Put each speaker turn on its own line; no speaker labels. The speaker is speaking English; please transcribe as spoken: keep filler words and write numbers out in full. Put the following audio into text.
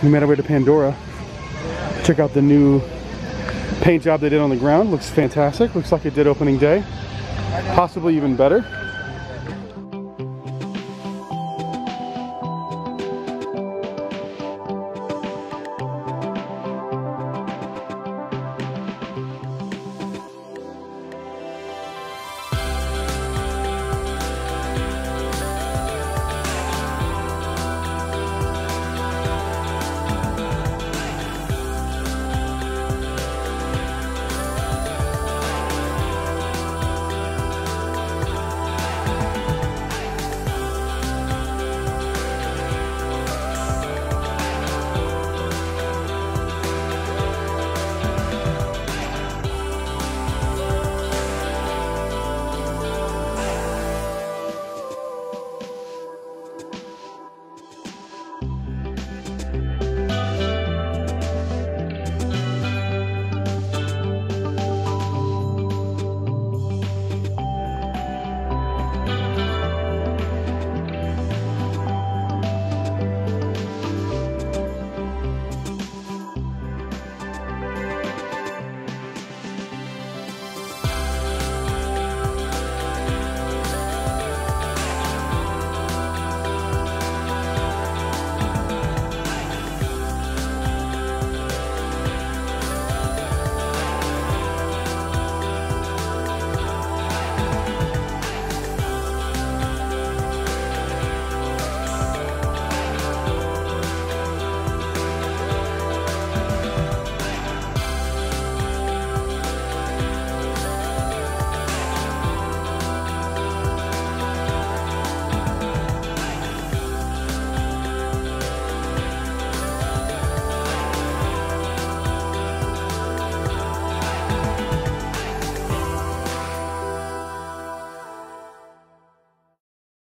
We made our way to Pandora. Check out the new paint job they did on the ground. Looks fantastic. Looks like it did opening day. Possibly even better.